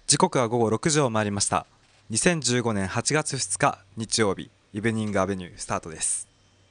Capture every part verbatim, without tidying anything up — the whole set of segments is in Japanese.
時刻は午後ろくじを回りました。にせんじゅうごねんはちがつふつか日曜日、イブニングアベニュースタートです。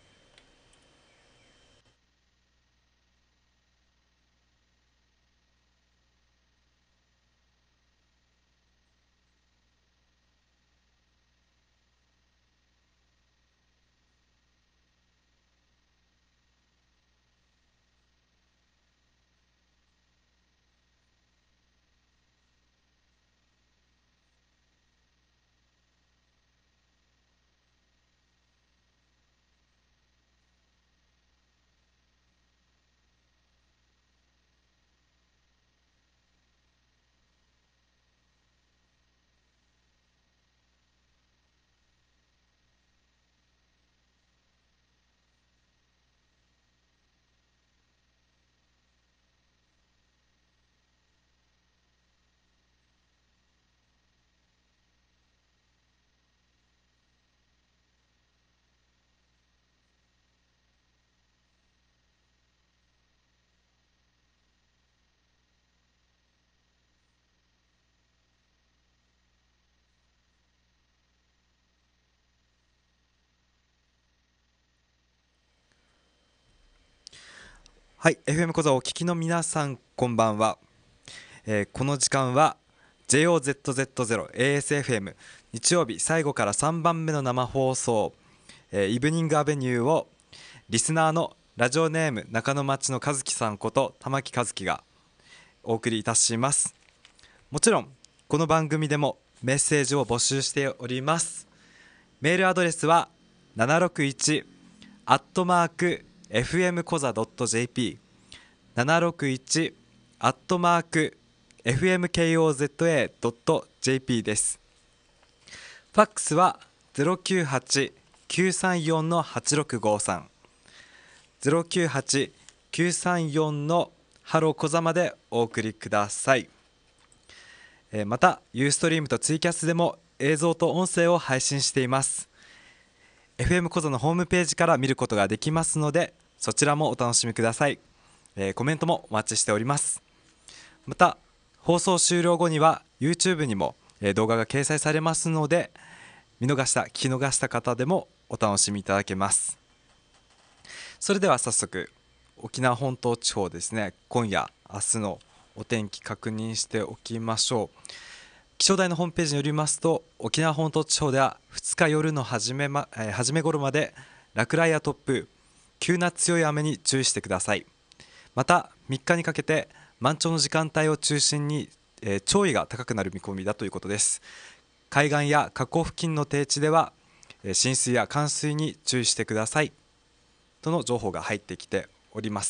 はい、エフエム 講座をお聞きの皆さん、こんばんは。えーこの時間は ジェイオーゼットゼットゼロ エーエスエフエム 日曜日最後からさんばんめの生放送、えーイブニングアベニューをリスナーのラジオネーム中野町の和樹さんこと玉木和樹がお送りいたします。もちろんこの番組でもメッセージを募集しております。メールアドレスはななろくいちアットマーク エフエム コザ ドット ジェーピー ななろくいちアットマーク エフエム コザ ドット ジェーピー です。ファックスは ゼロきゅうはち きゅうさんよん はちろくごさん ゼロきゅうはち きゅうさんよん ハローコザまでお送りください。えーまたユーストリームとツイキャスでも映像と音声を配信しています。 エフエム コザのホームページから見ることができますので、そちらもお楽しみください。えーコメントもお待ちしております。また放送終了後には YouTube にも、えー動画が掲載されますので、見逃した聞き逃した方でもお楽しみいただけます。それでは早速沖縄本島地方ですね、今夜明日のお天気確認しておきましょう。気象台のホームページによりますと、沖縄本島地方ではふつか夜の初め,、まえー初め頃まで落雷や突風、急な強い雨に注意してください。またみっかにかけて満潮の時間帯を中心に、えー潮位が高くなる見込みだということです。海岸や河口付近の低地では、えー浸水や冠水に注意してくださいとの情報が入ってきております。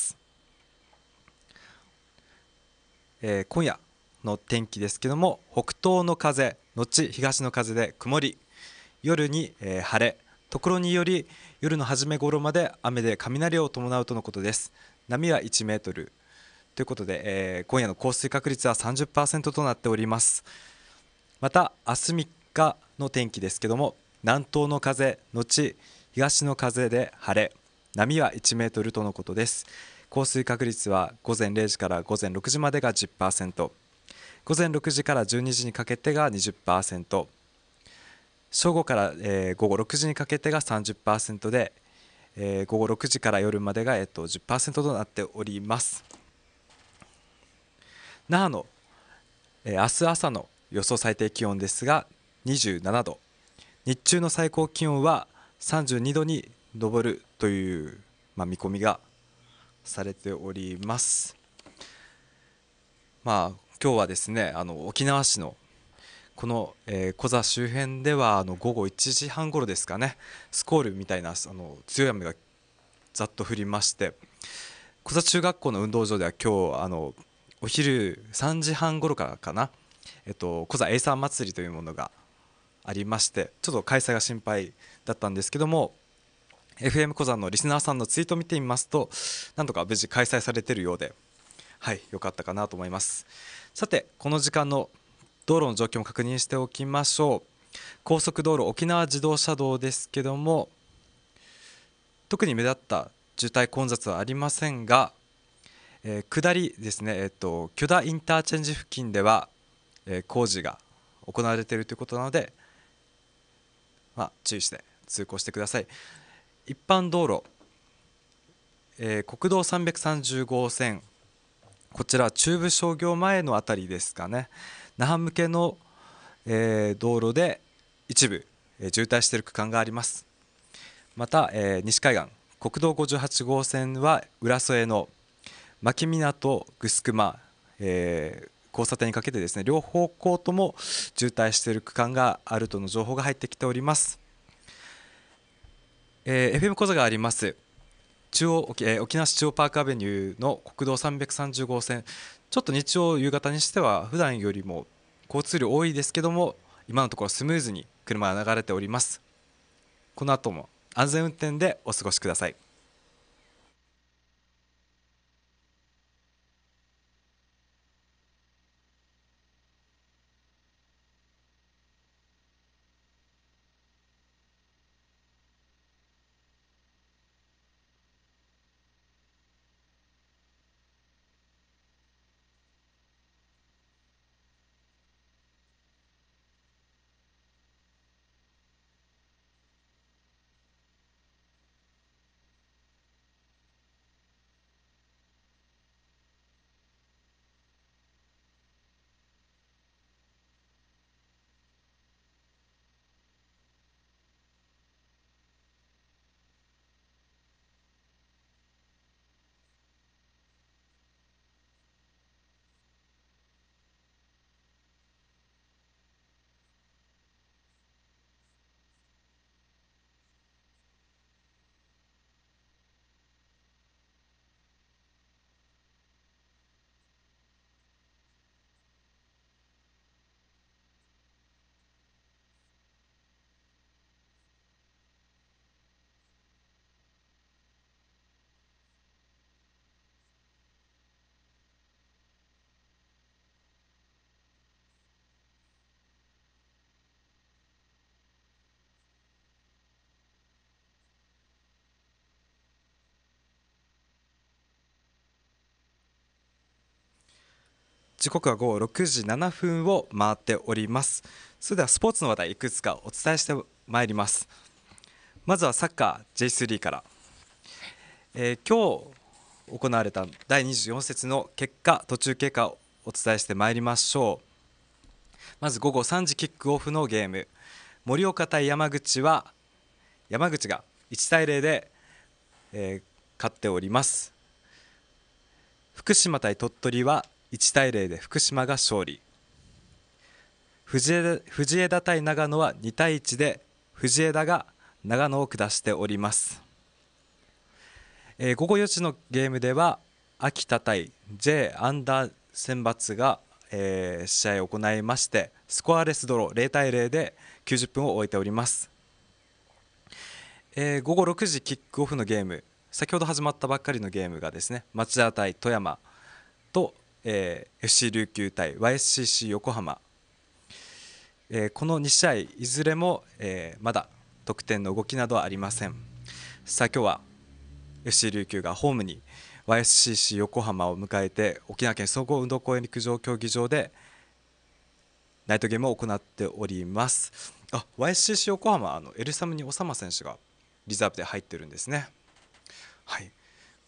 えー今夜の天気ですけども、北東の風後東の風で曇り、夜に、えー晴れ、ところにより夜の初め頃まで雨で雷を伴うとのことです。波はいちメートルということで、えー今夜の降水確率は さんじゅっパーセント となっております。また明日みっかの天気ですけども、南東の風後東の風で晴れ、波はいちメートルとのことです。降水確率は午前れいじから午前ろくじまでが じゅっパーセント、午前ろくじからじゅうにじにかけてが にじゅっパーセント、正午から、えー午後ろくじにかけてが さんじゅっパーセント で、えー午後ろくじから夜までが、えっと、じゅっパーセント となっております。那覇の、えー明日朝の予想最低気温ですがにじゅうななど、日中の最高気温はさんじゅうにどに上るという、まあ、見込みがされております。まあ今日はですね、あの沖縄市のこの、えー、コザ周辺ではあの午後いちじはん頃ですかね、スコールみたいなあの強い雨がざっと降りまして、コザ中学校の運動場では今日あのお昼さんじはん頃からかな、えっと、コザエイサー祭りというものがありまして、ちょっと開催が心配だったんですけども、 エフエム コザのリスナーさんのツイートを見てみますと、なんとか無事開催されているようで、はい良かったかなと思います。さてこの時間の道路の状況も確認しておきましょう。高速道路沖縄自動車道ですけども、特に目立った渋滞混雑はありませんが、えー下りですね、えっと許田インターチェンジ付近ではえー工事が行われているということなので、まあ、注意して通行してください。一般道路、えー国道さんびゃくさんじゅうごせん、こちら中部商業前のあたりですかね、那覇向けの、えー道路で一部、えー渋滞している区間があります。また、えー西海岸国道ごじゅうはち号線は浦添の牧港城熊、えー交差点にかけてですね、両方向とも渋滞している区間があるとの情報が入ってきております。えー エフエム 講座があります中央沖、えー沖縄市中央パークアベニューの国道さんびゃくさんじゅう号線、ちょっと日曜夕方にしては普段よりも交通量多いですけども、今のところスムーズに車が流れております。この後も安全運転でお過ごしください。時刻は午後ろくじななふんを回っております。それではスポーツの話題いくつかお伝えしてまいります。まずはサッカー ジェイスリー から、えー今日行われただいにじゅうよん節の結果途中経過をお伝えしてまいりましょう。まず午後さんじキックオフのゲーム、盛岡対山口は山口がいちたいゼロで、えー勝っております。福島対鳥取はいちたいゼロで福島が勝利。藤枝藤枝対長野はにたいいちで藤枝が長野を下しております。えー午後よじのゲームでは秋田対 J アンダー選抜が、えー試合を行いまして、スコアレスドローゼロたいゼロできゅうじゅっぷんを終えております。えー午後ろくじキックオフのゲーム、先ほど始まったばっかりのゲームがですね、町田対富山と、えー エフシー 琉球対 ワイエスシーシー 横浜、えーこのに試合いずれも、えーまだ得点の動きなどはありません。さあ今日は エフシー 琉球がホームに ワイエスシーシー 横浜を迎えて、沖縄県総合運動公園陸上競技場でナイトゲームを行っております。あ ワイエスシーシー 横浜はあのエルサムに長間選手がリザーブで入ってるんですね。はい、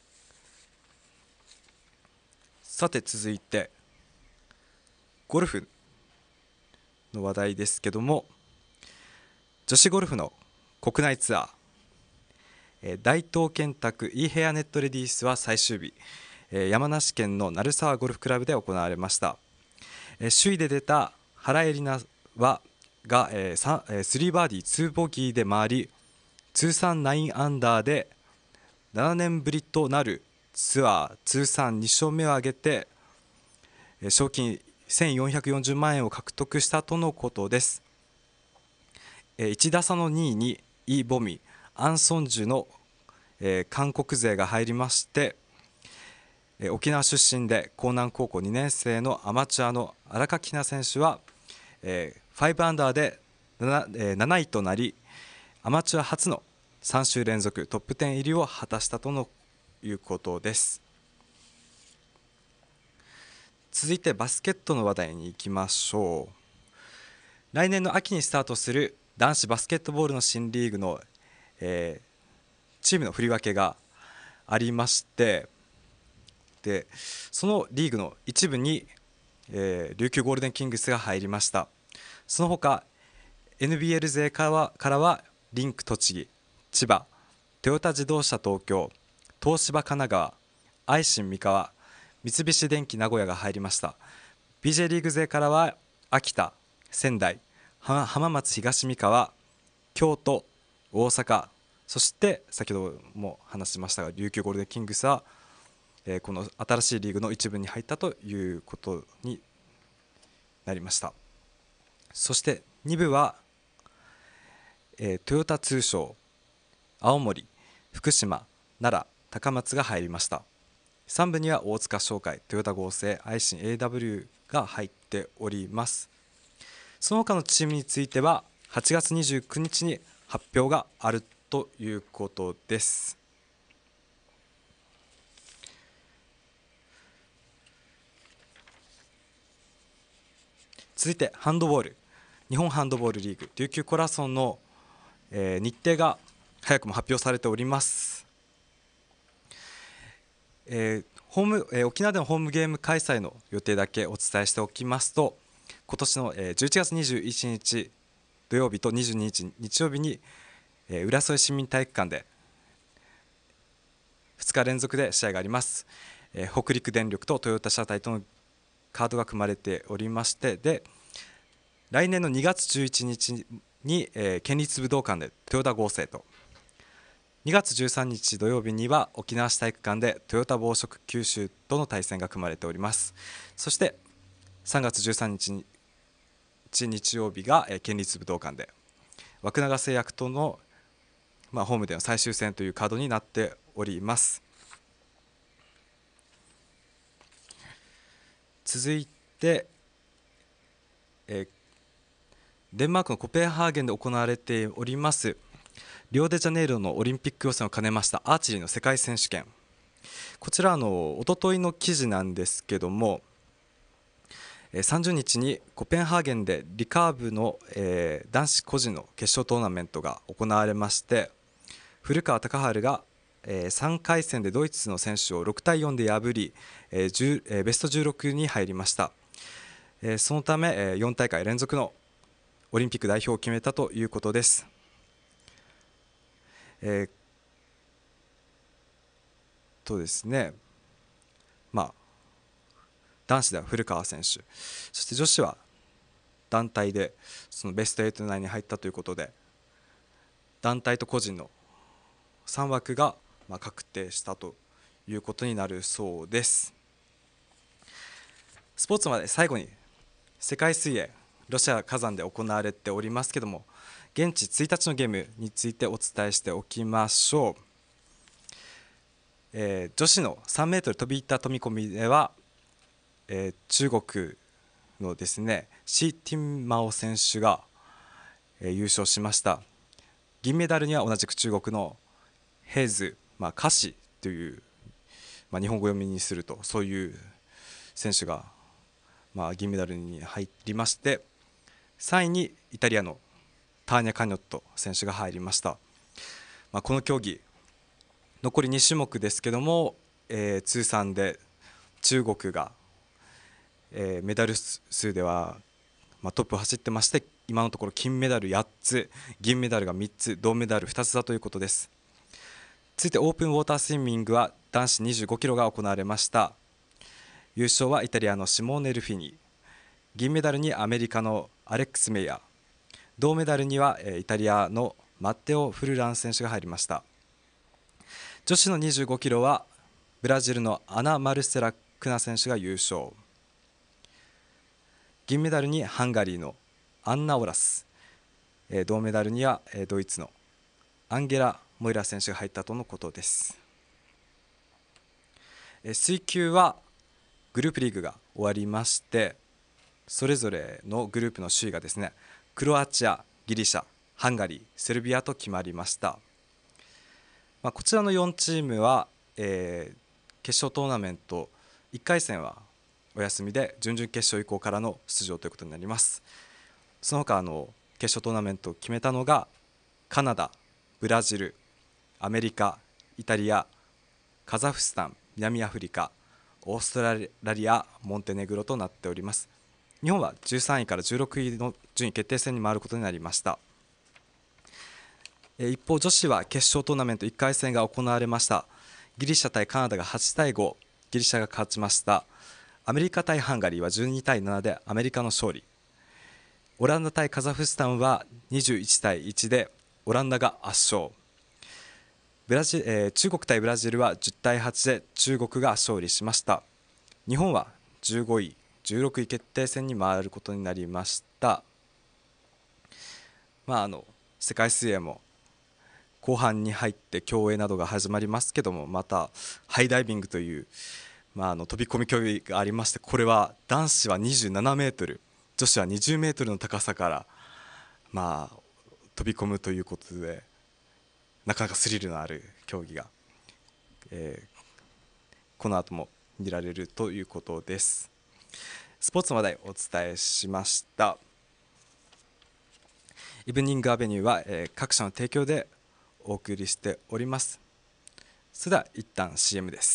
さて続いてゴルフの話題ですけども、女子ゴルフの国内ツアー、えー大東建託 e ヘアネットレディースは最終日、えー山梨県の鳴沢ゴルフクラブで行われました。えー首位で出た原英莉奈はが、えーさえースリーバーディーツーボギーで回り、通算ナインアンダーでななねんぶりとなるツアー通算に勝目を挙げて、えー賞金せんよんひゃくよんじゅうまん円を獲得したとのことです。えーいち打差のにいにイ・ボミ、アン・ソンジュの、えー韓国勢が入りまして、えー沖縄出身で江南高校にねん生のアマチュアの荒垣ひな選手は、えー、ごアンダーで なな,、えーなないとなり、アマチュア初のさん週連続トップじゅう入りを果たしたとのいうことです。 続いてバスケットの話題に行きましょう。来年の秋にスタートする男子バスケットボールの新リーグの、えーチームの振り分けがありまして、でそのリーグの一部に、えー琉球ゴールデンキングスが入りました。その他 エヌビーエル 勢からは、からはリンク栃木、千葉、トヨタ自動車東京、東芝神奈川、愛心三河、三菱電機名古屋が入りました。 ビージェー リーグ勢からは秋田、仙台、は浜松東三河、京都、大阪、そして先ほども話しましたが琉球ゴールデンキングスは、えーこの新しいリーグの一部に入ったということになりました。そしてに部は、えートヨタ通商、青森、福島、奈良、高松が入りました。さん部には大塚商会、トヨタ合成、愛心 エーダブリュー が入っております。その他のチームについてははちがつにじゅうくにちに発表があるということです。続いてハンドボール、日本ハンドボールリーグ琉球コラソンの、えー日程が早くも発表されております。えーホームえー沖縄でのホームゲーム開催の予定だけお伝えしておきますと、今年の、えーじゅういちがつにじゅういちにち土曜日とにじゅうににち日曜日に、えー浦添市民体育館でふつか連続で試合があります。えー北陸電力とトヨタ車体とのカードが組まれておりまして、で来年のにがつじゅういちにちに、えー県立武道館でトヨタ合成と、にがつじゅうさんにち土曜日には沖縄市体育館でトヨタ紡織九州との対戦が組まれております。そしてさんがつじゅうさんにちに日曜日が、えー県立武道館で涌永製薬との、まあ、ホームでの最終戦というカードになっております。続いて、えーデンマークのコペンハーゲンで行われておりますリオデジャネイロのオリンピック予選を兼ねましたアーチェリーの世界選手権、こちらのおとといの記事なんですけども、えーさんじゅうにちにコペンハーゲンでリカーブの、えー男子個人の決勝トーナメントが行われまして、古川高晴が、えーさんかい戦でドイツの選手をろくたいよんで破り、えーじゅうえーベストじゅうろくに入りました。えーそのため、えーよんたいかい連続のオリンピック代表を決めたということです。えーとですねまあ男子では古川選手、そして女子は団体でそのベストはち内に入ったということで、団体と個人のさんわくがまあ確定したということになるそうです。スポーツまで最後に世界水泳ロシア火山で行われておりますけども、現地ついたちのゲームについてお伝えしておきましょう。えー女子のさんメートル飛び板飛び込みでは、えー中国のですねシー・ティンマオ選手が、えー優勝しました。銀メダルには同じく中国のヘイズ、まあ、カシという、まあ、日本語読みにするとそういう選手が、まあ、銀メダルに入りまして、さんいにイタリアのターニャ・カニョット選手が入りました。まあ、この競技残りにしゅもくですけども、えー通算で中国が、えーメダル数では、まあ、トップを走ってまして、今のところ金メダルやっつ、銀メダルがみっつ、銅メダルふたつだということです。続いてオープンウォータースイミングは男子にじゅうごキロが行われました。優勝はイタリアのシモーネ・ルフィニ、銀メダルにアメリカのアレックス・メイヤー、銅メダルにはえーイタリアのマッテオ・フルラン選手が入りました。女子のにじゅうごキロはブラジルのアナ・マルセラ・クナ選手が優勝、銀メダルにハンガリーのアンナ・オラス、えー銅メダルにはえードイツのアンゲラ・モイラ選手が入ったとのことです。えー水球はグループリーグが終わりまして、それぞれのグループの首位がですねクロアチア、ギリシャ、ハンガリー、セルビアと決まりました。まあ、こちらのよんチームは、えー決勝トーナメントいっかい戦はお休みで準々決勝以降からの出場ということになります。その他あの決勝トーナメントを決めたのがカナダ、ブラジル、アメリカ、イタリア、カザフスタン、南アフリカ、オーストラリア、モンテネグロとなっております。日本はじゅうさんいからじゅうろくいの順位決定戦に回ることになりました。一方女子は決勝トーナメントいっかい戦が行われました。ギリシャ対カナダがはちたいご、ギリシャが勝ちました。アメリカ対ハンガリーはじゅうにたいななでアメリカの勝利。オランダ対カザフスタンはにじゅういちたいいちでオランダが圧勝。ブラジ、えー、中国対ブラジルはじゅうたいはちで中国が勝利しました。日本はじゅうごい、じゅうろくい決定戦に回ることになりました。まあ、あの世界水泳も後半に入って競泳などが始まりますけども、またハイダイビングという、まあ、あの飛び込み競技がありまして、これは男子はにじゅうななメートル、女子はにじゅうメートルの高さから、まあ、飛び込むということでなかなかスリルのある競技が、えー、この後も見られるということです。スポーツの話題をお伝えしました。イブニングアベニューは、えー、各社の提供でお送りしております。それでは一旦 シーエム です。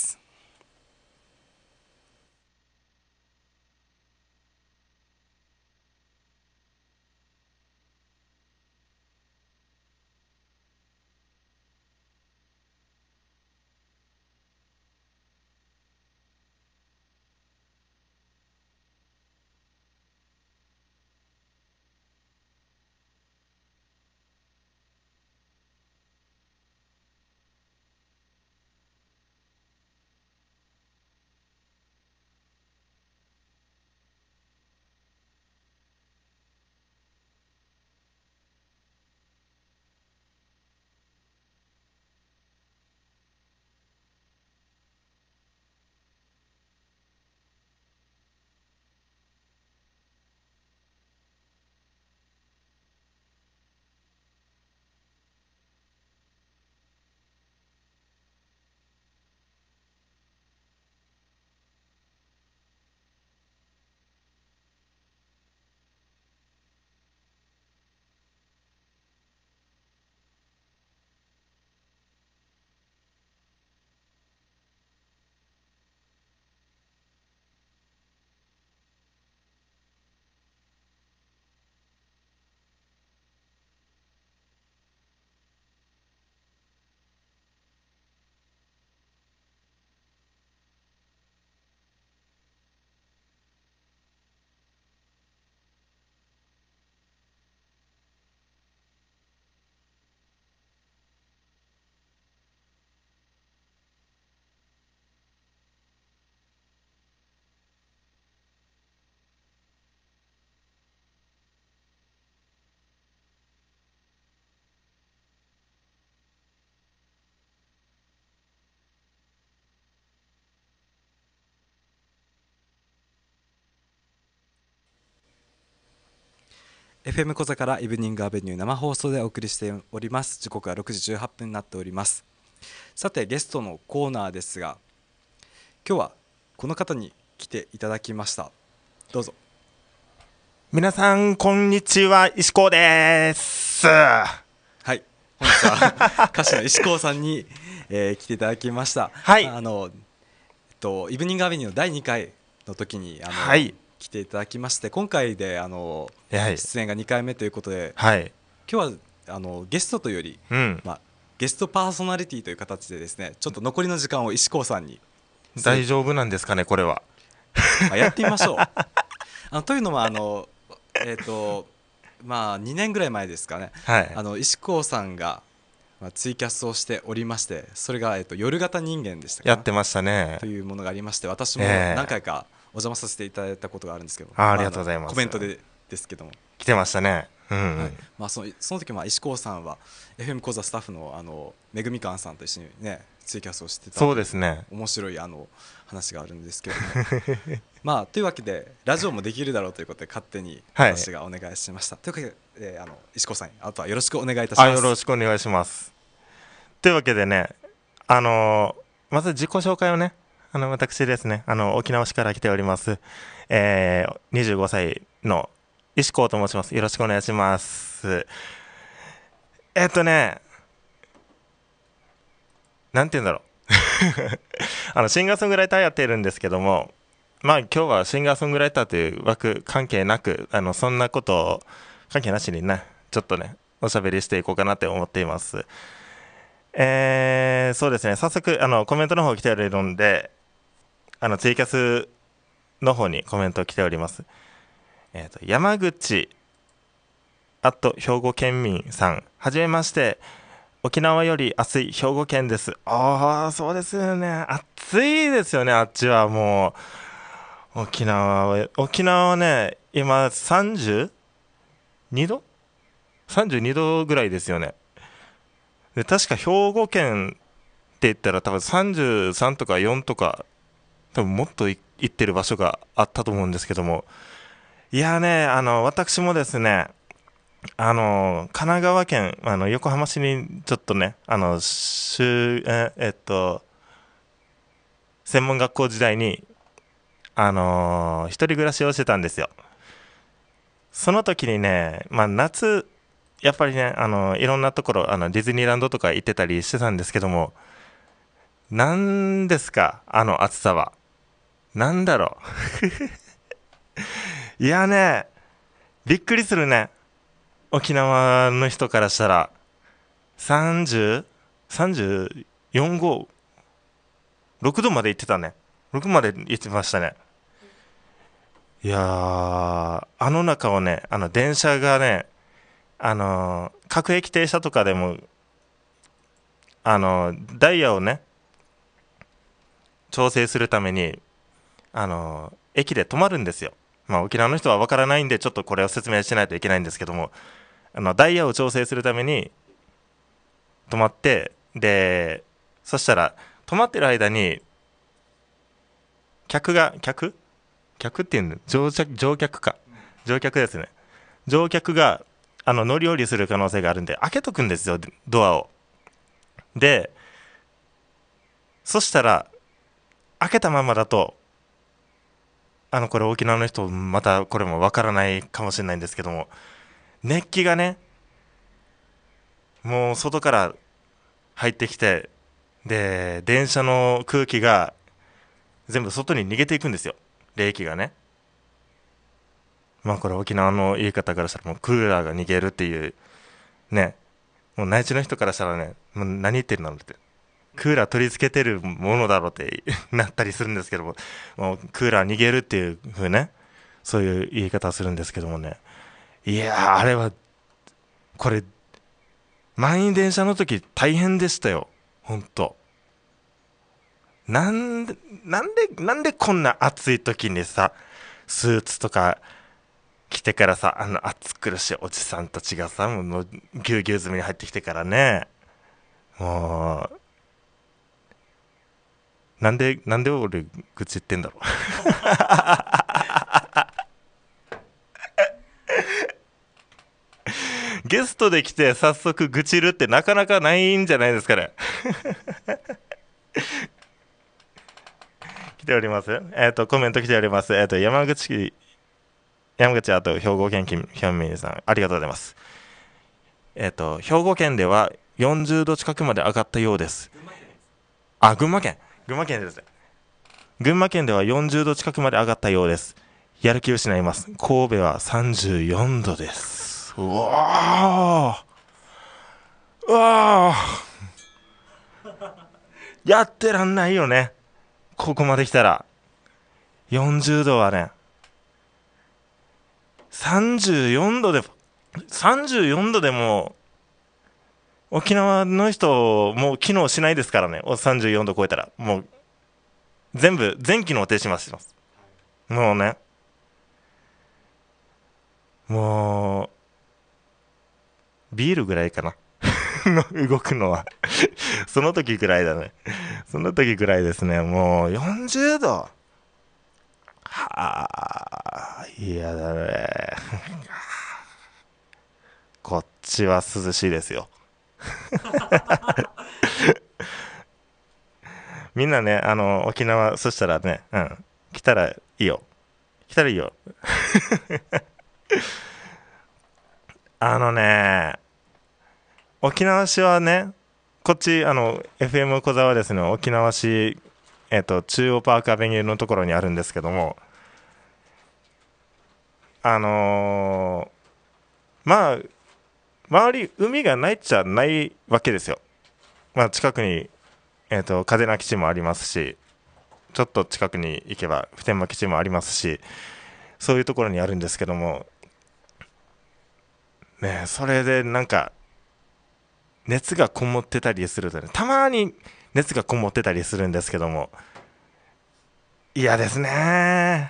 エフエム 小座からイブニングアベニュー生放送でお送りしております。時刻はろくじじゅうはっぷんになっております。さてゲストのコーナーですが、今日はこの方に来ていただきました。どうぞ。 皆さんこんにちは、石高です。 はい、本日は歌手の石高さんに、えー、来ていただきました。 はい、 あの、えっと、イブニングアベニューのだいにかいの時にあの、 はい、 来ていただきまして、今回であの、はい、出演がにかいめということで、はい、今日はあのゲストというより、うんまあ、ゲストパーソナリティという形でですね、ちょっと残りの時間を石高さんに。 大丈夫なんですかね、これは。 まあ、やってみましょう。あのというのはあの、えーとまあ、にねんぐらい前ですかね、はい、あの石高さんが、まあ、ツイキャスをしておりまして、それが、えーと夜型人間でしたか、 やってましたねというものがありまして、私も何回かお邪魔させていただいたことがあるんですけど、 えーまあ、ありがとうございます。 コメントでですけども来てましたね。うんうんはいまあ、そのその時まあ石高さんは エフエム 講座スタッフのあのめぐみかんさんと一緒にねツイキャスをしてた、 そうですね、 面白いあの話があるんですけどもまあというわけでラジオもできるだろうということで勝手に私がお願いしました、はい、というわけで、えー、あの石高さんあとはよろしくお願いいたします。 あ、よろしくお願いします。というわけでね、あのー、まず自己紹介をね、 あの、私ですね、あの、沖縄市から来ております。えー、にじゅうごさいの石子と申します。よろしくお願いします。えっとね、なんて言うんだろう。あの、シンガーソングライターやっているんですけども、まあ今日はシンガーソングライターという枠関係なく、あの、そんなことを関係なしにね、ちょっとね、おしゃべりしていこうかなって思っています。えー、そうですね、早速、あの、コメントの方来ておるので、あの、ツイキャスの方にコメント来ております。えっと、山口、あと兵庫県民さん、はじめまして、沖縄より暑い兵庫県です。ああ、そうですよね。暑いですよね、あっちはもう。沖縄は、沖縄はね、今さんじゅうにど ?さんじゅうに 度ぐらいですよね。で、確か兵庫県って言ったら多分さんじゅうさんとかよんとか、多分もっとい行ってる場所があったと思うんですけども。いやね、あの、私もですね、あの、神奈川県、あの、横浜市にちょっとね、あの、しゅえ、えっと、専門学校時代に、あのー一人暮らしをしてたんですよ。その時にね、まあ夏、やっぱりね、あのいろんなところ、あのディズニーランドとか行ってたりしてたんですけども、なんですか、あの暑さは。なんだろう。いやね、びっくりするね。沖縄の人からしたら、さんじゅう、さんじゅうよん、ご、ろくどまで行ってたね。ろくまで行ってましたね。いやー、あの中をね、あの電車がね、あのー各駅停車とかでも、あのーダイヤをね、調整するために、あのー駅で止まるんですよ。まあ、沖縄の人はわからないんで、ちょっとこれを説明しないといけないんですけども、あの、ダイヤを調整するために止まって、で、そしたら、止まってる間に、客が、客客っていうの乗客、乗客か。乗客ですね。乗客が、あの、乗り降りする可能性があるんで、開けとくんですよ、ドアを。で、そしたら、開けたままだと、あの、これ沖縄の人、またこれもわからないかもしれないんですけども、熱気がね、もう外から入ってきて、で、電車の空気が全部外に逃げていくんですよ。冷気がね。まあこれ沖縄の言い方からしたらもうクーラーが逃げるっていう、ね、もう内地の人からしたらね、もう何言ってるのって。クーラー取り付けてるものだろうってなったりするんですけども、もうクーラー逃げるっていう風ね、そういう言い方をするんですけどもね。いやー、あれは、これ、満員電車の時大変でしたよ。ほんと。なんで、なんで、なんでこんな暑い時にさ、スーツとか着てからさ、あの暑苦しいおじさんたちがさ、もうぎゅうぎゅう詰めに入ってきてからね、もう、なんで、なんで俺愚痴言ってんだろう。ゲストで来て早速愚痴るってなかなかないんじゃないですかね。来ております。えっ、と、コメント来ております。えっ、と、山口、山口、あと兵庫県民、ヒョンミンさん、ありがとうございます。えっ、と、兵庫県ではよんじゅうど近くまで上がったようです。あ、群馬県。群馬県です。群馬県ではよんじゅうど近くまで上がったようです。やる気を失います。神戸はさんじゅうよんどです。うわー。うわー。やってらんないよね。ここまで来たら。よんじゅうどはね、さんじゅうよんどで、さんじゅうよんどでも、沖縄の人、もう機能しないですからね。さんじゅうよんど超えたら。もう、全部、全機能停止します。もうね、もう、ビールぐらいかな。の動くのはその時ぐらいだね。その時ぐらいですね。もうよんじゅうど。はあ、嫌だね。こっちは涼しいですよ。 みんなね、あの沖縄、そしたらね、うん、来たらいいよ。来たらいいよ。あのね、沖縄市はね、こっち、あの、エフエム 小沢はですね、沖縄市、えっと、中央パークアベニューのところにあるんですけども、あのーまあ、周り、海がないっちゃないわけですよ。まあ、近くに、えっと、嘉手納基地もありますし、ちょっと近くに行けば、普天間基地もありますし、そういうところにあるんですけども、ね、それでなんか、熱がこもってたりするとね、たまに熱がこもってたりするんですけども、嫌ですね。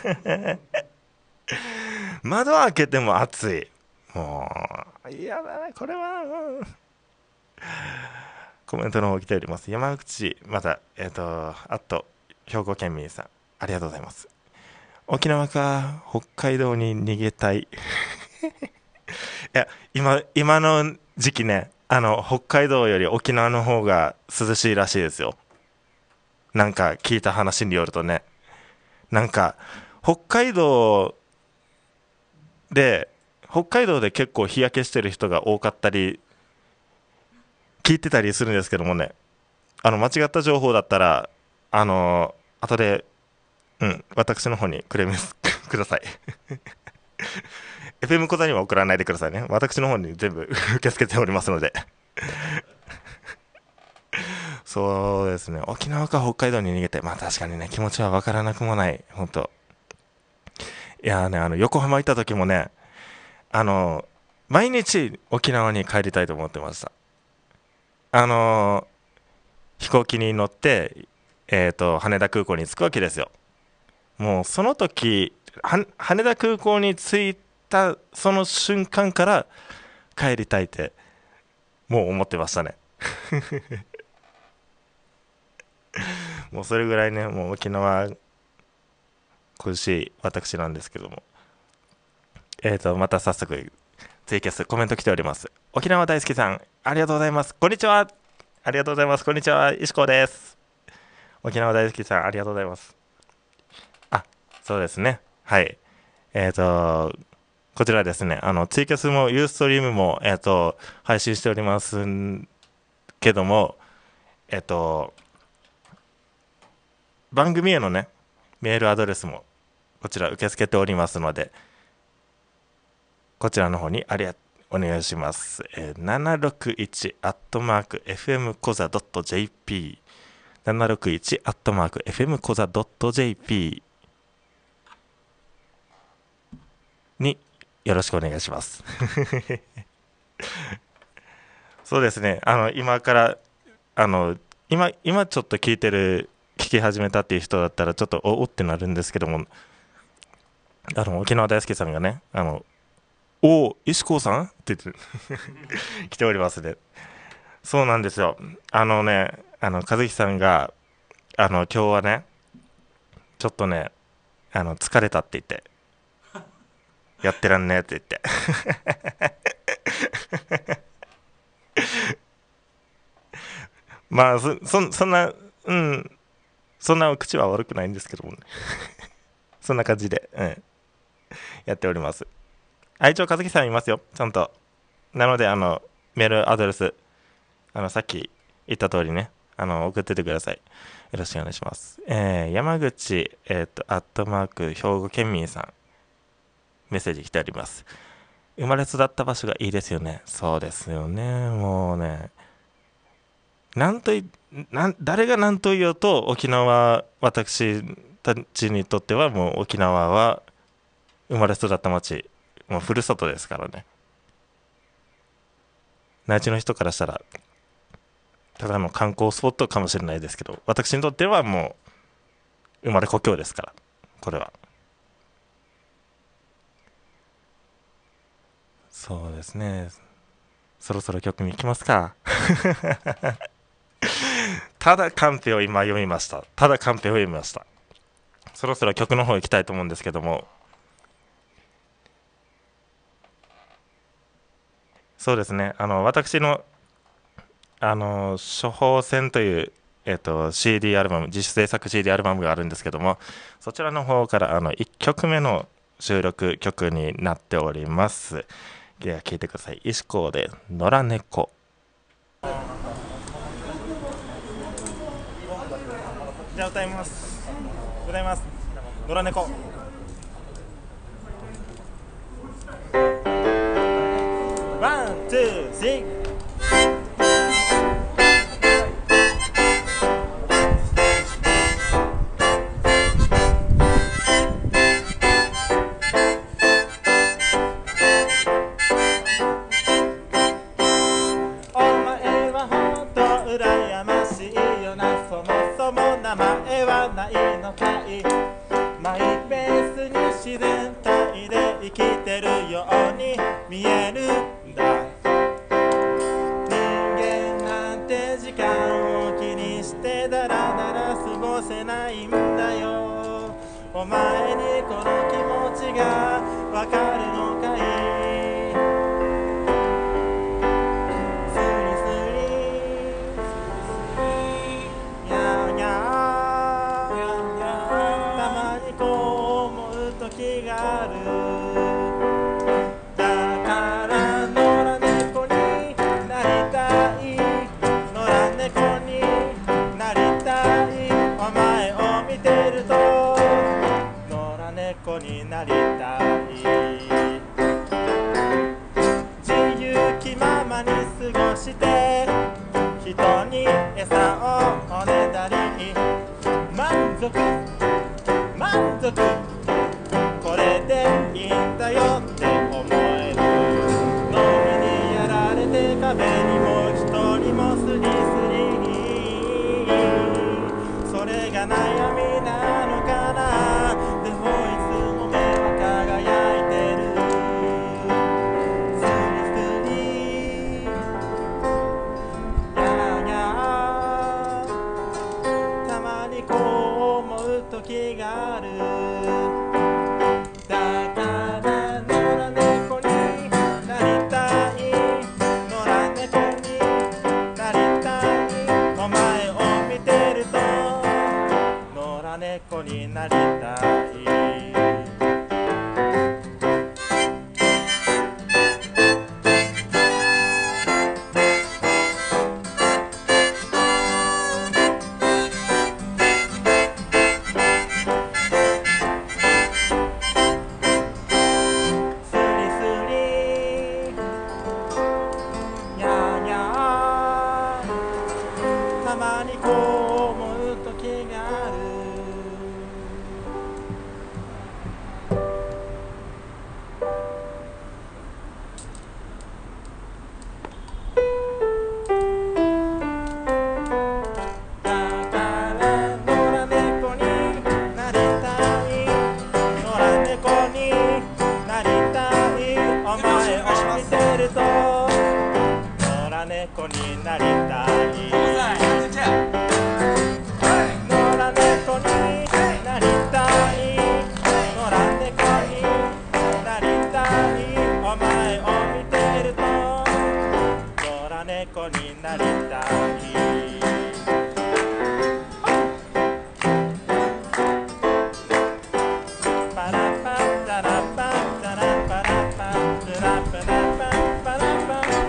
窓開けても暑い。もう、嫌だね、これは。うん、コメントの方来ております。山口、また、えっ、ー、と、あと、兵庫県民さん、ありがとうございます。沖縄か、北海道に逃げたい。いや、今、今の時期ね、あの、北海道より沖縄の方が涼しいらしいですよ。なんか聞いた話によるとね。なんか、北海道で、北海道で結構日焼けしてる人が多かったり、聞いてたりするんですけどもね、あの、間違った情報だったら、あの、後で、うん、私の方にクレームください。エフエム 小座には送らないでくださいね。私の方に全部受け付けておりますので。そうですね。沖縄か北海道に逃げて、まあ確かにね、気持ちはわからなくもない。本当。いやーね、あの、横浜行った時もね、あの、毎日沖縄に帰りたいと思ってました。あの、飛行機に乗って、えっと、羽田空港に着くわけですよ。もうその時、は羽田空港に着いたその瞬間から帰りたいってもう思ってましたね。もうそれぐらいね、もう沖縄恋しい私なんですけども。えーと、また早速ツイキャスコメント来ております。沖縄大好きさん、ありがとうございます。こんにちは。ありがとうございます。こんにちは。石子です。沖縄大好きさん、ありがとうございます。あ、そうですね。はい。えーと、こちらですね、あの、ツイキャスもユーストリームも、えーと、配信しておりますけども、えっ、と、番組へのね、メールアドレスもこちら受け付けておりますので、こちらの方にありがお願いします。えー、ななろくいちアットマーク エフエム コザ .jp ななろくいちアットマーク エフエム コザ .jp によろしくお願いします。そうですね。あの今からあの今今ちょっと聞いてる聞き始めたっていう人だったらちょっとおおってなるんですけども、あの沖縄大輔さんがね、あのおお石子さんって言って来ておりますね。そうなんですよ。あのね、あの和樹さんがあの今日はね、ちょっとね、あの疲れたって言って、やってらんねえって言って。まあそそそんな、うん、そんな口は悪くないんですけどもね。そんな感じで、うん、やっております。あ、一応和樹さんいますよ、ちゃんと。なので、あのメールアドレス、あのさっき言った通りね、あの送っててください。よろしくお願いします。えー、山口、えっ、と、アットマーク、兵庫県民さん、メッセージ来ております。生まれ育った場所がいいですよね。そうですよね。もうね、なんとい、なん誰が何と言おうと、沖縄、私たちにとっては、もう沖縄は生まれ育った町、もうふるさとですからね。内地の人からしたら、ただの観光スポットかもしれないですけど、私にとってはもう生まれ故郷ですから、これは。そうですね。そろそろ曲に行きますか。ただカンペを今読みました。ただカンペを読みました。そろそろ曲の方行きたいと思うんですけども、そうですね。あの、私の、あの、処方箋というえー、と シーディー アルバム、自主制作 シーディー アルバムがあるんですけども、そちらの方からあのいっきょくめの収録曲になっております。では聴いてください。石こうで野良猫。じゃあ歌います歌います野良猫。ワンツースリー。名前はないのかい。マイペースに自然体で生きてるように見えるんだ。人間なんて時間を気にしてだらだら過ごせないんだよ。お前にこの気持ちがわかるのかい。になりたい。自由気ままに過ごして人に餌をおねだり、満足満足これでいいんだよって思える。のみにやられて壁にも人にもスリスリ、それが悩みなのかな。でもいつも目は輝いてる。スリスリややたまにこう思う時がある。だから野良猫になりたい。野良猫になりたい。お前を見てると野良猫になりたい。猫になりたい。野良猫になりたい。野良猫になりたい。お前を見てると野良猫になりたい。パラパッタラパッタラパラパッタラパラパッパラパッ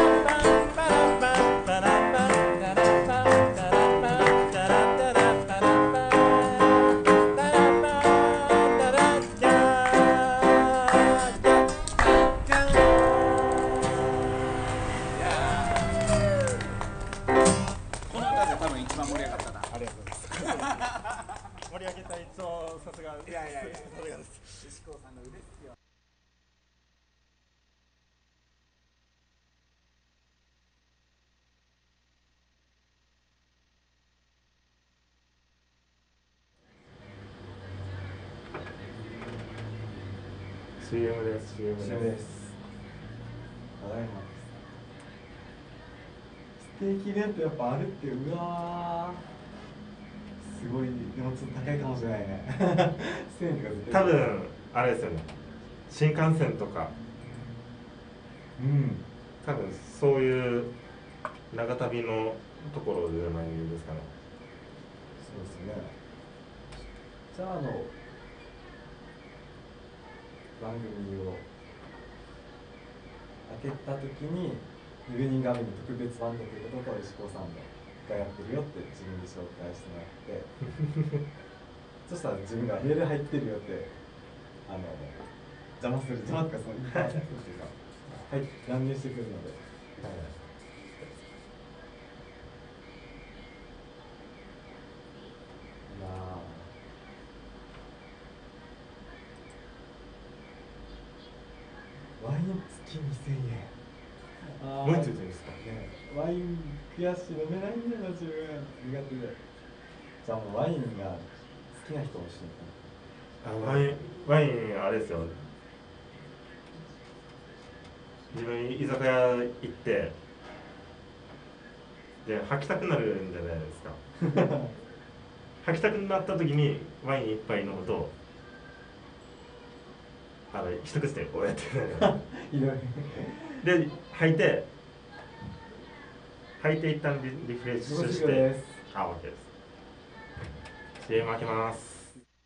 盛り上げたいとさすが。いやいやいや、さすがです。石こうさんの腕ですよ。シーエム です。シーエム です。ただいまです。ステーキ弁当やっぱあるって、うわー。すごい、でもちょっと高いかもしれないね。せんえんとか絶対。多分あれですよね。新幹線とか。うん。多分そういう長旅のところじゃないですかね。 そうですね。じゃあ、あの番組を開けた時にイブニングアベニュー特別バンドということと石子さんのがやってるよって自分で紹介してもらってそしたら自分がメール入ってるよってあの邪魔する邪魔とかそのインターネットっていうかはい乱入してくるので、はい、まあワイン付きにせんえん。あワインついてるんですかね。ワイン悔しい飲めないんだよな自分苦手で。じゃあもうワインが好きな人を教えて。 ワインワインあれですよ。自分居酒屋行ってで吐きたくなるんじゃないですか。吐きたくなった時にワイン一杯飲むとあの一口でこうやってひどいで吐いて吐いて一旦リリフレッシュしてあ OK です。 シーエム 開けます。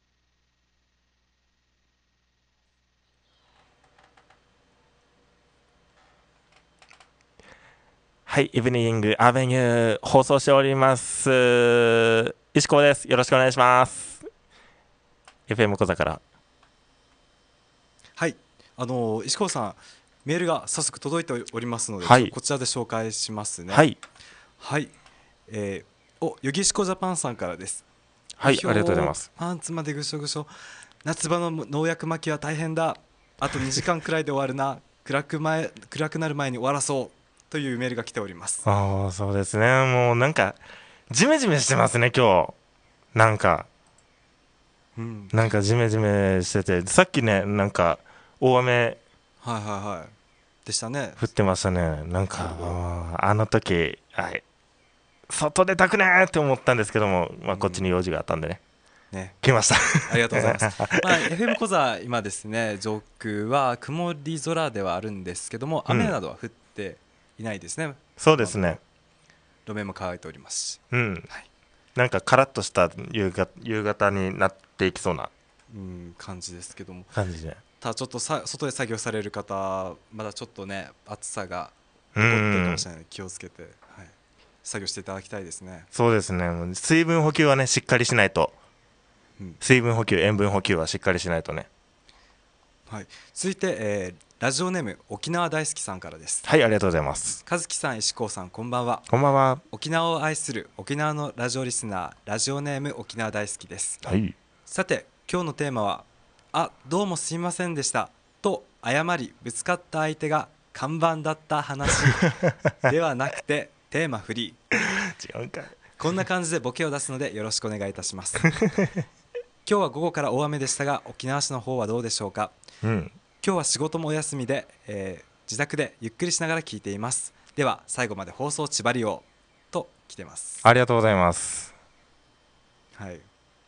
はい、イブニングアベニュー放送しております。石子です。よろしくお願いします。エフエム 小座から。 はい、あの石川さんメールが早速届いておりますので、 はい、 こちらで紹介しますね。 はい、 はい、えー、おヨギシコジャパンさんからです。 はい、ありがとうございます。 パンツまでぐしょぐしょ、夏場の農薬巻きは大変だ、あとにじかんくらいで終わるな、暗く前暗くなる前に終わらそうというメールが来ております。 ああ、そうですね。もうなんかジメジメしてますね今日。なんか、うん、なんかジメジメしてて、さっきねなんか大雨はいはいはいでしたね。 降ってましたね。なんかあの時、はい、外出たくねーって思ったんですけども、まあ、こっちに用事があったんでね、うん、ね来ました。 ありがとうございます。まあ、エフエム コザ今ですね上空は曇り空ではあるんですけども、雨などは降っていないですね、うん、 そうですね。 路面も乾いておりますし、 うん、はい、なんかカラッとした夕方、夕方になっていきそうな、 うん、感じですけども、 感じで、 ただちょっとさ外で作業される方まだちょっとね暑さが残ってるかもしれないので気をつけて、はい、作業していただきたいですね。 そうですね。水分補給はねしっかりしないと、うん、水分補給塩分補給はしっかりしないとね。 はい、続いて、えーラジオネーム沖縄大好きさんからです。 はい、ありがとうございます。 和樹さん、石高さん、こんばんは。 こんばんは。 沖縄を愛する沖縄のラジオリスナー、ラジオネーム沖縄大好きです。 はい、 さて今日のテーマはあどうもすいませんでしたと謝りぶつかった相手が看板だった話ではなくてテーマフリー違うか。 こんな感じでボケを出すのでよろしくお願いいたします。今日は午後から大雨でしたが沖縄市の方はどうでしょうか。うん、今日は仕事もお休みで、えー、自宅でゆっくりしながら聞いています。では最後まで放送ちばりをと来てます。 ありがとうございます。 はい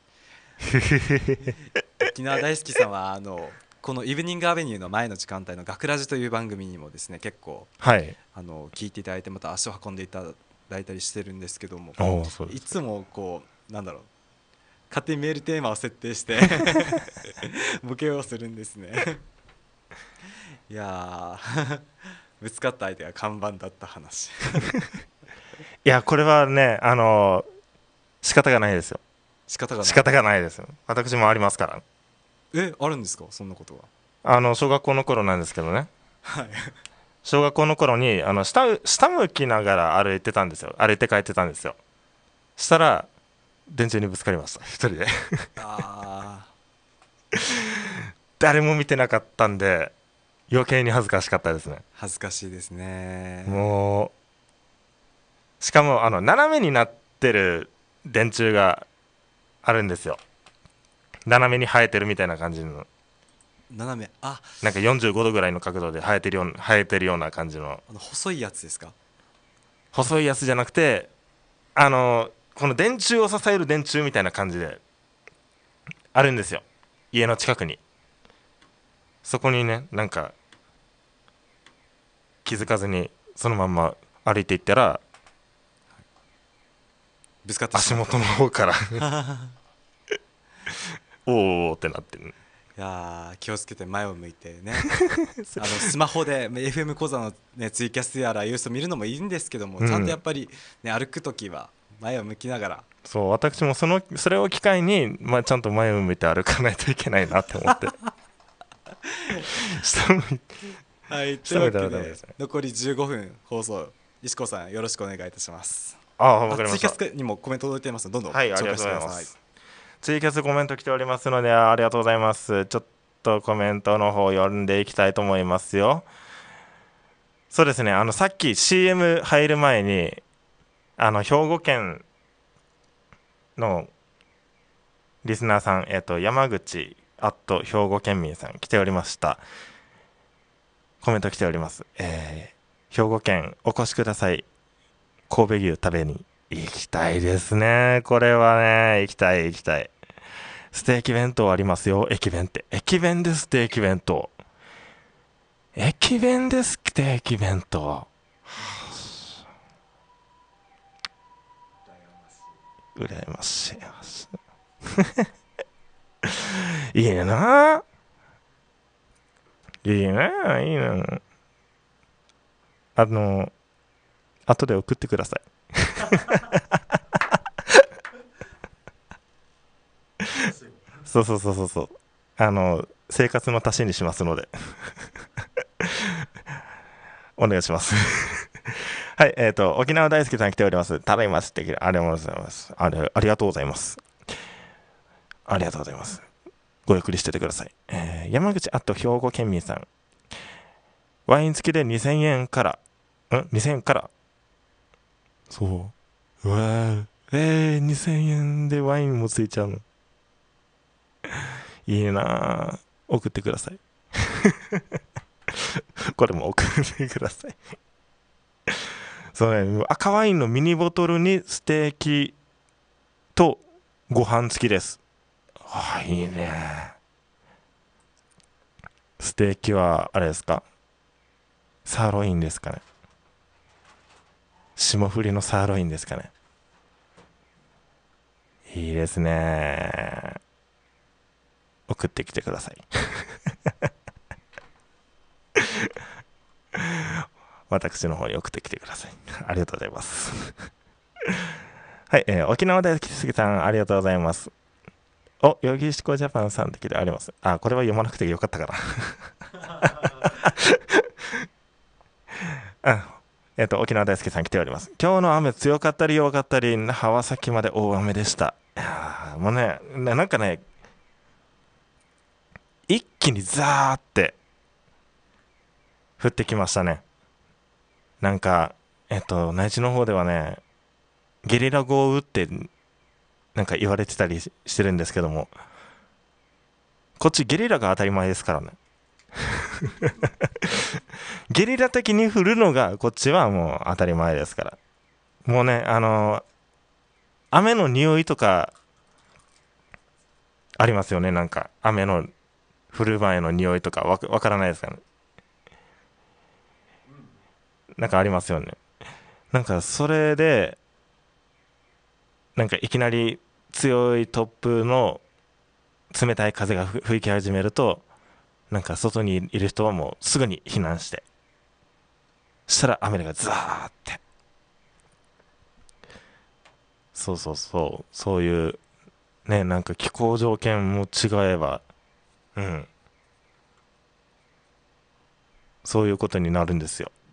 沖縄大好きさんはあのこのイブニングアベニューの前の時間帯の学ラジという番組にもですね結構、はい、あの聞いていただいてまた足を運んでいただいたりしてるんですけども、いつもこうなんだろう勝手にメールテーマを設定してボケをするんですね。いやぶつかった相手が看板だった話。 いやこれはねあの仕方がないですよ。 仕方がない。 仕方がないですよ。私もありますから。 えあるんですかそんなことは。 あの小学校の頃なんですけどね、はい、小学校の頃にあの 下, 下向きながら歩いてたんですよ。歩いて帰ってたんですよ。したら電柱にぶつかりました一人で。あ誰も見てなかったんで余計に恥ずかしかったですね。 恥ずかしいですね。 もうしかもあの斜めになってる電柱があるんですよ。斜めに生えてるみたいな感じの、 斜めあなんかよんじゅうごどぐらいの角度で生えてるような生えてるような感じの、 あの細いやつですか。 細いやつじゃなくてあのこの電柱を支える電柱みたいな感じであるんですよ家の近くに。そこにねなんか気づかずにそのまんま歩いていったらぶつかってし足まった。 元の方からおーおーってなってる。 いやー気をつけて前を向いてねあのスマホで エフエム 講座の、ね、ツイキャスやらユースを見るのもいいんですけども、 うんちゃんとやっぱり、ね、歩くときは前を向きながら。 そう、私もそのそれを機会に、まあ、ちゃんと前を向いて歩かないといけないなって思って下向いてはいとい下向いたうわけでらダメですね。 残りじゅうごふん放送、石子さんよろしくお願いいたします。 ああ、わあかりました。 ツイキャスにもコメント届いていますのでどんどんはい、ありが紹介とうございましてください。 す。ツイキャスコメント来ておりますので、ありがとうございます。ちょっとコメントの方読んでいきたいと思いますよ。そうですね、あのさっき シーエム 入る前に、あの兵庫県のリスナーさん、えっと、山口あっと兵庫県民さん来ておりました。コメント来ております。えー、兵庫県お越しください。神戸牛食べに行きたいですね。これはね、行きたい行きたい。ステーキ弁当ありますよ。駅弁って。駅弁でステーキ弁当。駅弁でステーキ弁当。羨ましい。いいな。いいな、いいな。あの、後で送ってください。そうそうそうそうそう。あの、生活の足しにしますので。お願いします。はい、えっ、ー、と、沖縄大好きさん来ております。ただいま素敵。ありがとうございます。あれ、ありがとうございます。ありがとうございます。ごゆっくりしててください。えー、山口あと兵庫県民さん。ワイン付きでにせんえんから、ん ?にせん 円から。そう。うわー。えー、にせんえんでワインもついちゃうの。いいなぁ。送ってください。これも送ってください。そうね、赤ワインのミニボトルにステーキとご飯付きです。ああ、いいね。ステーキは、あれですか？サーロインですかね？霜降りのサーロインですかね？いいですね。送ってきてください。私の方に送ってきてください。ありがとうございます。はい、えー、沖縄大好きすぎさん、ありがとうございます。お、ヨギシコジャパンさん的であります。あ、これは読まなくてよかったかな。あ、えっ、ー、と、沖縄大好きさん来ております。今日の雨強かったり弱かったり、川崎まで大雨でした。いやもうね、なんかね、一気にザーって降ってきましたね。なんか、えっ、ー、と、内地の方ではね、ゲリラ豪雨ってなんか言われてたりしてるんですけども、こっちゲリラが当たり前ですからね。ゲリラ的に降るのがこっちはもう当たり前ですから。もうね、あのー、雨の匂いとかありますよね。なんか雨の降る前の匂いとかわわからないですかね。なんかありますよね。なんかそれで、なんかいきなり強い突風の冷たい風が吹き始めると、なんか外にいる人はもうすぐに避難して、そしたら雨がザーって。そうそうそう、そういうね、なんか気候条件も違えば、うん、そういうことになるんですよ。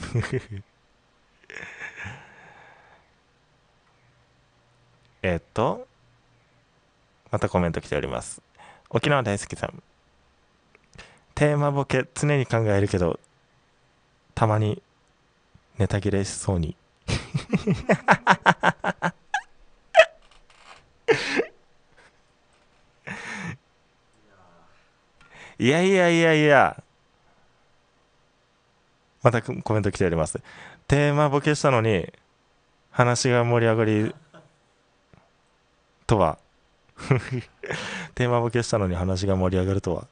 えっと、またコメント来ております。沖縄大好きさん。テーマボケ常に考えるけど、たまにネタ切れしそうに。いやいやいやいや。またコメント来ております。テーマボケしたのに、話が盛り上がりとは。テーマボケしたのに話が盛り上がるとは。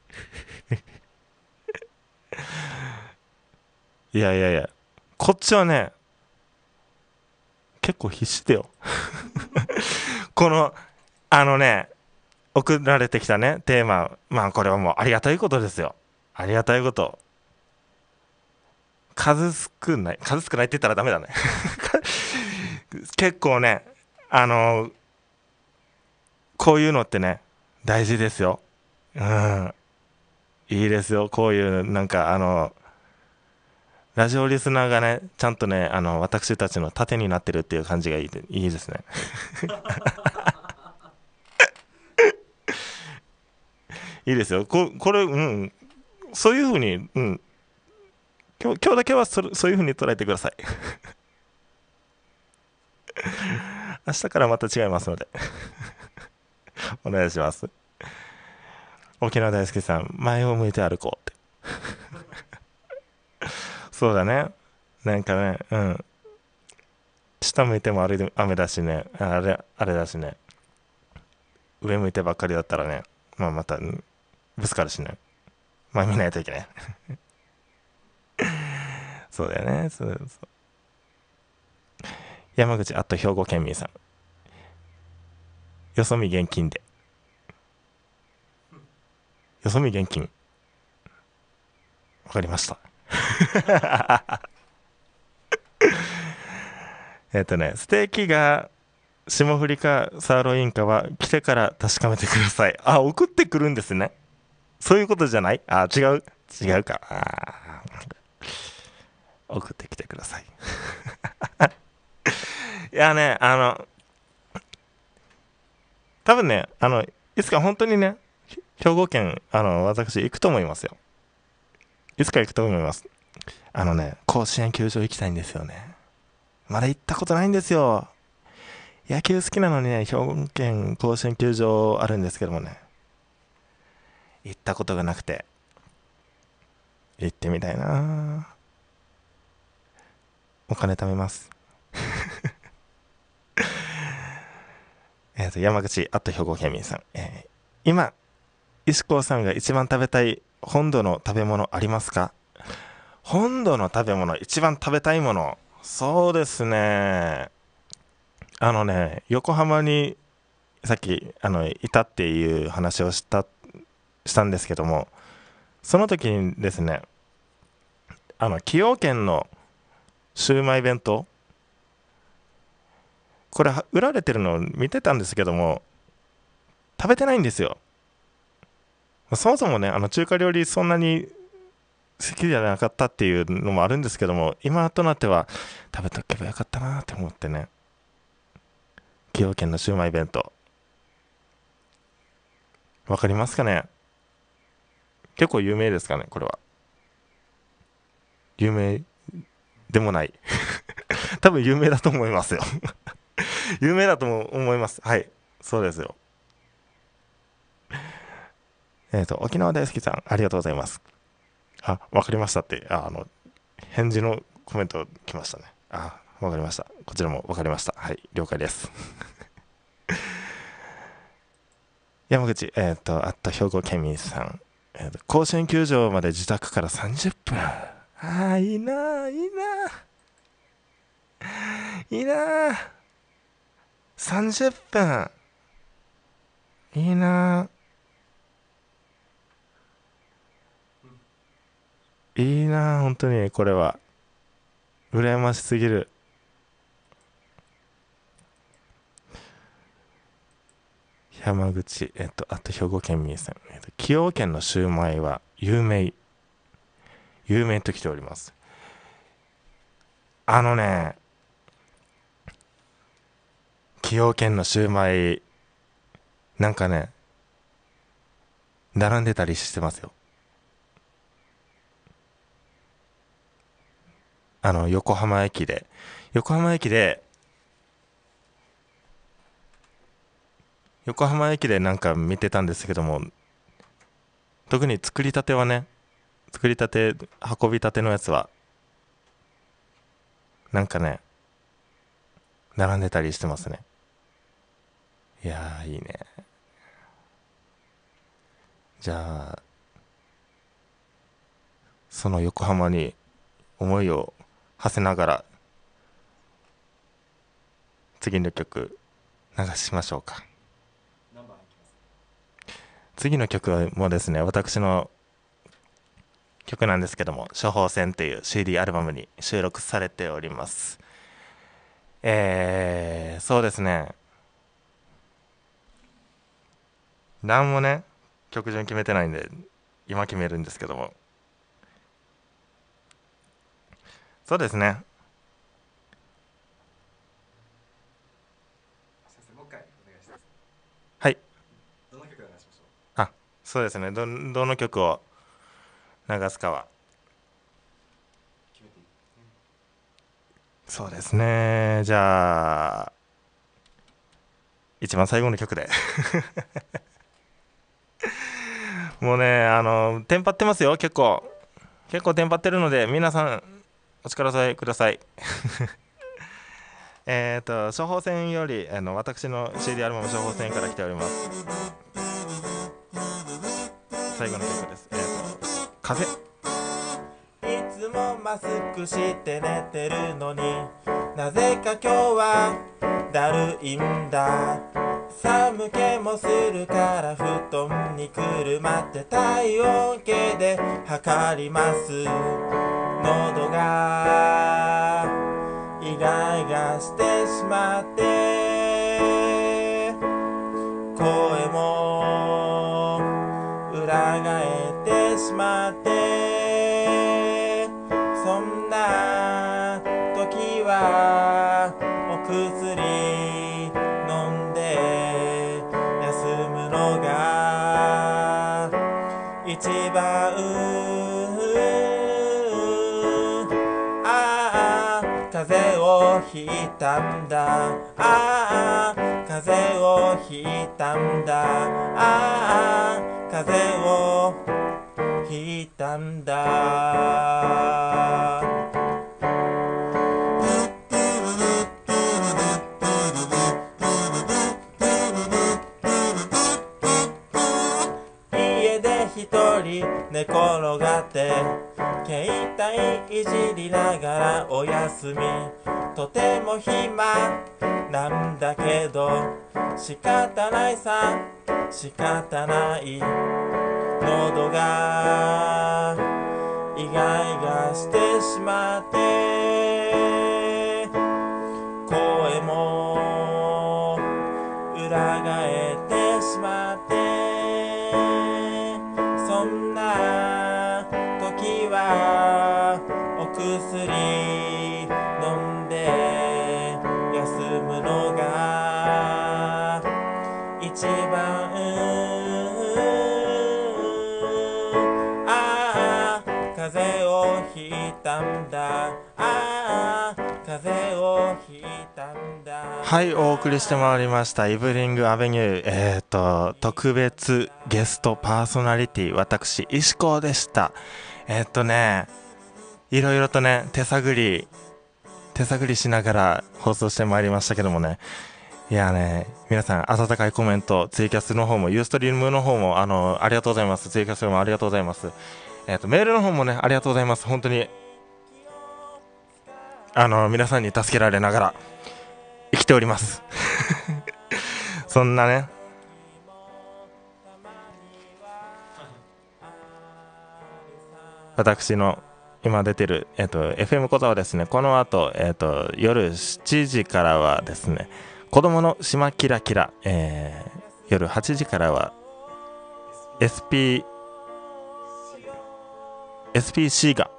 いやいやいや。こっちはね、 結構必死だよこのあのね送られてきたねテーマ、まあこれはもうありがたいことですよ。ありがたいこと。数少ない数少ないって言ったらダメだね結構ねあのこういうのってね大事ですよ。うん、いいですよ。こういうなんかあのラジオリスナーがねちゃんとねあの私たちの盾になってるっていう感じがいいいいですねいいですよ。ここれ、うん、そういうふうに、うん、今日今日だけはそそういうふうに捉えてください明日からまた違いますのでお願いします。沖縄大輔さん、前を向いて歩こうってそうだね。なんかね、うん。下向いてもあれ雨だしね、あれ、あれだしね、上向いてばっかりだったらね、まあまた、ぶつかるしね。まあ見ないといけない。そうだよね。そうそう。山口、あと兵庫県民さん。よそ見現金で。よそ見現金。わかりました。えっとね、ステーキが霜降りかサーロインかは来てから確かめてください。あ、送ってくるんですね。そういうことじゃない？あ、違う違うか。あ、送ってきてください。いやね、あの、多分ね、あの、いつか本当にね、兵庫県、あの、私行くと思いますよ。いつか行くと思います。あのね、甲子園球場行きたいんですよね。まだ行ったことないんですよ。野球好きなのにね、兵庫県甲子園球場あるんですけどもね、行ったことがなくて、行ってみたいな。お金貯めます。えっと、山口、あと兵庫県民さん。えー今、石子さんが一番食べたい本土の食べ物ありますか？本土の食べ物、一番食べたいもの。そうですね。あのね、横浜にさっき、あの、いたっていう話をした、したんですけども、その時にですね、あの、崎陽軒のシウマイ弁当、これ、売られてるのを見てたんですけども、食べてないんですよ。そもそもね、あの、中華料理そんなに好きじゃなかったっていうのもあるんですけども、今となっては食べとけばよかったなって思ってね。崎陽軒のシウマイ弁当。わかりますかね？結構有名ですかね、これは。有名でもない。多分有名だと思いますよ。有名だと思います。はい。そうですよ。えっ、と、沖縄大好きさん、ありがとうございます。あ、わかりましたって、ああの、返事のコメント来ましたね。あ、わかりました。こちらもわかりました。はい、了解です。山口、えっ、と、あと兵庫県民さん。えーと、甲子園球場まで自宅からさんじゅっぷん。ああ、いいな、いいな、いいな。さんじゅっぷん。いいな。いいな、本当に、これは。羨ましすぎる。山口、えっと、あと兵庫県民さん。えっと、崎陽軒のシューマイは有名。有名と来ております。あのね、崎陽軒のシューマイ、なんかね、並んでたりしてますよ。あの、横浜駅で。横浜駅で、横浜駅でなんか見てたんですけども、特に作りたてはね、作りたて、運びたてのやつは、なんかね、並んでたりしてますね。いやー、いいね。じゃあ、その横浜に思いを馳せながら、 次の曲流しましょうか。次の曲もですね、私の曲なんですけども、処方箋という シーディー アルバムに収録されております。えー、そうですね、何もね曲順決めてないんで今決めるんですけども、そうですね、はい、 どの曲流しましょう。 あ、そうですね、ど、どの曲を流すかは決めていい？ そうですね、じゃあ一番最後の曲でもうね、あのテンパってますよ、結構結構テンパってるので皆さんお力添えくださいえっと処方箋よりあの私の シーディー アルバム処方箋から来ております。最後の曲です。えっ、ー、と風。いつもマスクして寝てるのになぜか今日はだるいんだ。寒気もするから布団にくるまって体温計で測ります。喉がイガイガしてしまって声も裏返ってしまってそんな時はお薬飲んで休むのが一番風邪をひいたんだああ風邪をひいたんだああ風邪をひいたんだ。家で一人寝転がって携帯いじりながらお休みとても暇なんだけど仕方ないさ仕方ない喉がイガイガしてしまって声も裏返ってしまってそんな時はお薬飲んで休むのが一番ああ風邪をひいたんだああ風邪をひいたんだ。はい、お送りしてまいりましたイブリングアベニュー、えーと特別ゲストパーソナリティ私石子でした。えーっとねいろいろとね手探り手探りしながら放送してまいりましたけどもね、いやね皆さん温かいコメントツイキャスの方もユーストリームの方もあのありがとうございます。ツイキャスもありがとうございます。えーとメールの方もねありがとうございます。本当にあの皆さんに助けられながら生きておりますそんなね私の今出てる、えっと、エフエム 講座はですねこの後、えっと、夜しちじからはですね子供の島キラキラ、えー、夜はちじからは エスピー エスピー シーガ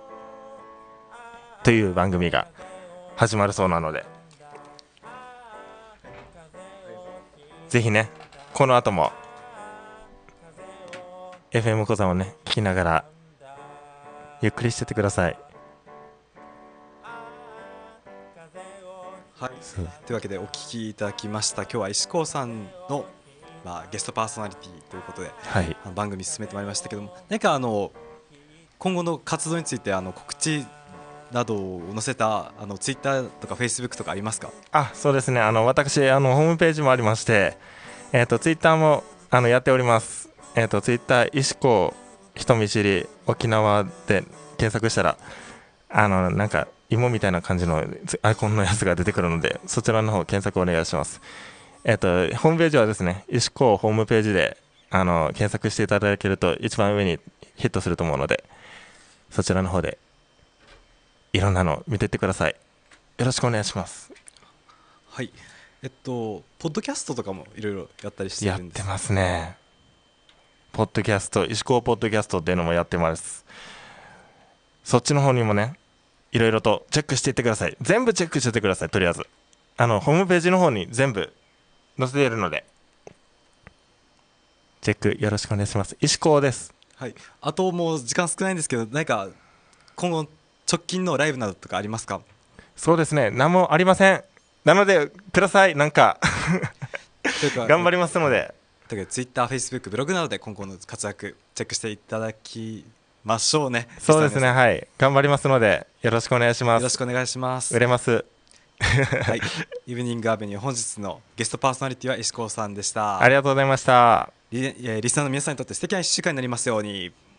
という番組が始まるそうなのでぜひねこの後も エフエム 講座をね聞きながらゆっくりしててください。 はい、というわけでお聞きいただきました今日は石高さんの、まあ、ゲストパーソナリティということで、 はい、 あの番組進めてまいりましたけども何かあの今後の活動についてあの告知などを載せたあのツイッターとかフェイスブックとかありますか？ あ、そうですねあの私あのホームページもありまして、えー、とツイッターもあのやっております。えー、とツイッター石高人見知り沖縄で検索したらあのなんか芋みたいな感じのアイコンのやつが出てくるので、そちらの方検索お願いします。えっとホームページはですね、石工ホームページであの検索していただけると一番上にヒットすると思うので、そちらの方でいろんなの見てってください。よろしくお願いします。 はい、えっとポッドキャストとかもいろいろやったりしてやっるんですてますね。ポッドキャスト、石工ポッドキャストっていうのもやってます。そっちの方にもね、いろいろとチェックしていってください。全部チェックしていってください。とりあえずあのホームページの方に全部載せているので、チェックよろしくお願いします。石工です。 はい、あともう時間少ないんですけど、何か今後直近のライブなどとかありますか？ そうですね、何もありません。なのでください。なんか頑張りますので、 というか Twitter、Facebook、ブログなどで今後の活躍チェックしていただきましょうね。 そうですね、はい、頑張りますのでよろしくお願いします。 よろしくお願いします。 売れますはい、イブニングアベニュー本日のゲストパーソナリティは石高さんでした。 ありがとうございました。 リ, リスナーの皆さんにとって素敵ないっしゅうかんになりますように。